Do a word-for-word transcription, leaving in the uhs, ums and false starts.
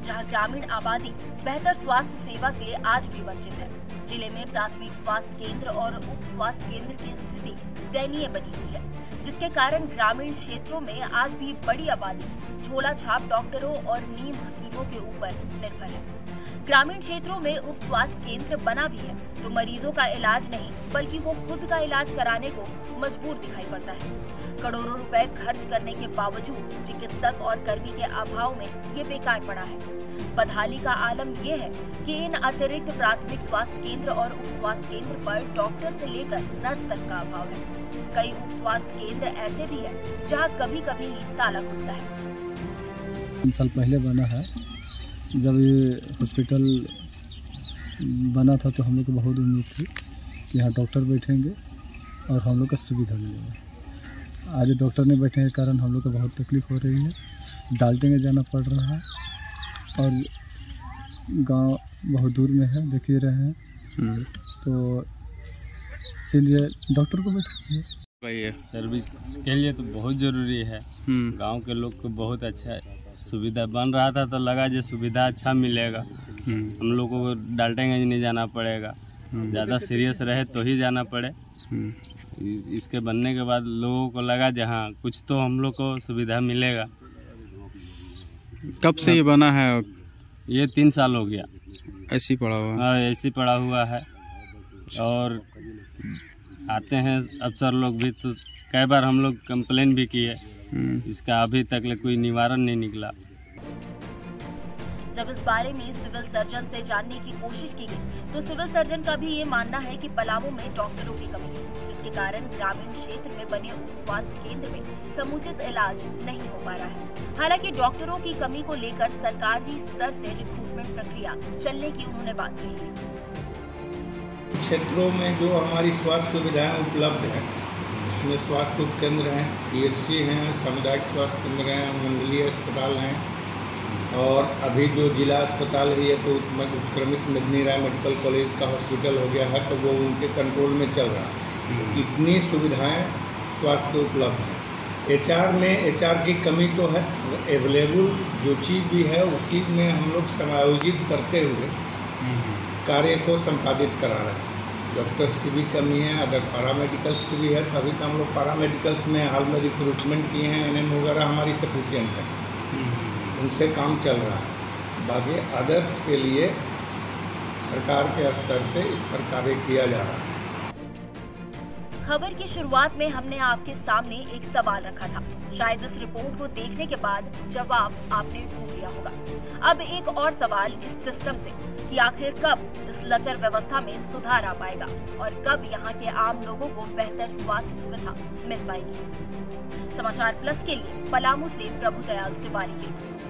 जहां ग्रामीण आबादी बेहतर स्वास्थ्य सेवा से आज भी वंचित है। जिले में प्राथमिक स्वास्थ्य केंद्र और उप स्वास्थ्य केंद्र की स्थिति दयनीय बनी हुई है, जिसके कारण ग्रामीण क्षेत्रों में आज भी बड़ी आबादी झोला छाप डॉक्टरों और नीम हकीमों के ऊपर निर्भर है। ग्रामीण क्षेत्रों में उप स्वास्थ्य केंद्र बना भी है तो मरीजों का इलाज नहीं बल्कि वो खुद का इलाज कराने को मजबूर दिखाई पड़ता है। करोड़ों रुपए खर्च करने के बावजूद चिकित्सक और कर्मी के अभाव में ये बेकार पड़ा है। बदहाली का आलम ये है कि इन अतिरिक्त प्राथमिक स्वास्थ्य केंद्र और उप स्वास्थ्य केंद्र पर डॉक्टर से लेकर नर्स तक का अभाव है। कई उप स्वास्थ्य केंद्र ऐसे भी है जहाँ कभी कभी ही ताला खुलता है। तीन साल पहले बना है, जब ये हॉस्पिटल बना था तो हम लोग को बहुत उम्मीद थी कि यहाँ डॉक्टर बैठेंगे और हम लोग का सुविधा मिलेगा। आज डॉक्टर नहीं बैठने के कारण हम लोग को बहुत तकलीफ हो रही है, डालटेंगे जाना पड़ रहा है और गांव बहुत दूर में है, देख ही रहे हैं। तो इसलिए डॉक्टर को बैठाइए। भाई सर्विस के लिए तो बहुत ज़रूरी है। गांव के लोग को बहुत अच्छा सुविधा बन रहा था तो लगा जो सुविधा अच्छा मिलेगा, हम लोग को डाल्टनगंज नहीं जाना पड़ेगा, ज़्यादा सीरियस रहे तो ही जाना पड़े। इसके बनने के बाद लोगों को लगा जहाँ कुछ तो हम लोग को सुविधा मिलेगा। कब से ये बना है? ये तीन साल हो गया ऐसे ही पड़ा हुआ? हाँ, ऐसे पड़ा हुआ है। और आते हैं अफसर लोग भी तो कई बार हम लोग कंप्लेन भी किए, इसका अभी तक कोई निवारण नहीं निकला। जब इस बारे में सिविल सर्जन से जानने की कोशिश की गई तो सिविल सर्जन का भी ये मानना है कि पलामू में डॉक्टरों की कमी है, जिसके कारण ग्रामीण क्षेत्र में बने उप स्वास्थ्य केंद्र में समुचित इलाज नहीं हो पा रहा है। हालांकि डॉक्टरों की कमी को लेकर सरकारी स्तर से रिक्रूटमेंट प्रक्रिया चलने की उन्होंने बात कही है। क्षेत्रों में जो हमारी स्वास्थ्य सुविधाएं उपलब्ध है उसमें स्वास्थ्य उप केंद्र हैं, पी एच सी हैं, सामुदायिक स्वास्थ्य केंद्र हैं, मंडलीय अस्पताल हैं और अभी जो जिला अस्पताल है ये तो उत्क्रमित मेदिनी राय मेडिकल कॉलेज का हॉस्पिटल हो गया है तो वो उनके कंट्रोल में चल रहा है। इतनी सुविधाएं स्वास्थ्य उपलब्ध हैं। एच आर में एच आर की कमी तो है, अवेलेबल जो चीज़ भी है उसी में हम लोग समायोजित करते हुए कार्य को संपादित करा रहे हैं। डॉक्टर्स की भी कमी है, अगर पैरामेडिकल्स की भी है तो अभी तो हम लोग पैरामेडिकल्स में हाल में रिक्रूटमेंट किए हैं, एन एम वगैरह हमारी सफिशियंट है, उनसे काम चल रहा है। बाकी अदर्स के लिए सरकार के स्तर से इस पर कार्य किया जा रहा है। खबर की शुरुआत में हमने आपके सामने एक सवाल रखा था, शायद इस रिपोर्ट को देखने के बाद जवाब आपने ढूंढ लिया होगा। अब एक और सवाल इस सिस्टम से कि आखिर कब इस लचर व्यवस्था में सुधार आ पाएगा और कब यहाँ के आम लोगों को बेहतर स्वास्थ्य सुविधा मिल पाएगी। समाचार प्लस के लिए पलामू से प्रभु दयाल तिवारी की